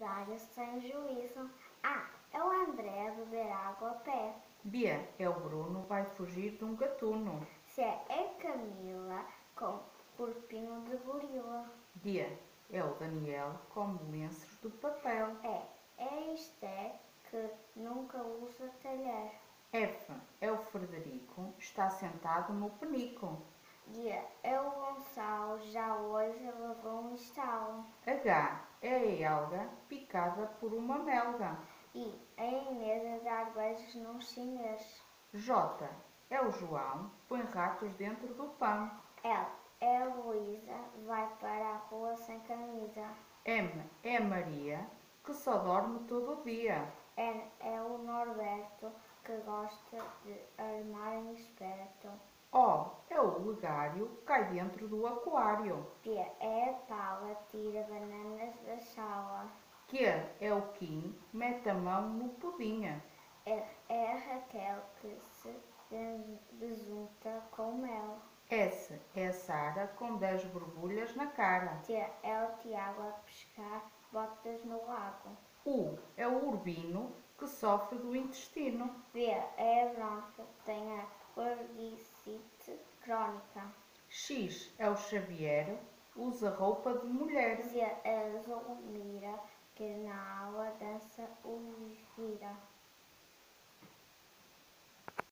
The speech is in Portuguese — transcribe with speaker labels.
Speaker 1: solidário sem juízo. A. É o André a beber água a pé.
Speaker 2: B. É o Bruno vai fugir de um gatuno.
Speaker 1: C. É Camila com corpinho de gorila.
Speaker 2: D. É o Daniel com lenços de papel.
Speaker 1: É Esté que nunca usa talher.
Speaker 2: F. É o Frederico, está sentado no penico.
Speaker 1: G. É o Gonçalo, já hoje levou um estalo.
Speaker 2: H. É a Helga picada por uma melga.
Speaker 1: I. É a Inês a dar beijos num chinês.
Speaker 2: J. É o João, põe ratos dentro do pão.
Speaker 1: L. É a Luísa, vai para a rua sem camisa.
Speaker 2: M. É a Maria, que só dorme todo dia.
Speaker 1: N. É o Norberto, que gosta de armar em esperto.
Speaker 2: O. É o Legário, cai dentro do aquário.
Speaker 1: P. É a Paula, tira bananas da sala.
Speaker 2: Q. É o Kim, mete a mão no pudim.
Speaker 1: R. É a Raquel, que se besunta com mel.
Speaker 2: S. É a Sara, com 10 borbulhas na cara.
Speaker 1: T. É o Tiago a pescar botas no lago.
Speaker 2: U. É o Urbino, que sofre do intestino.
Speaker 1: V. É a Bronca, que tem a orgicite crónica.
Speaker 2: X. É o Xavier, usa roupa de mulher.
Speaker 1: Z. É a Zulmira, que na aula dança o vira.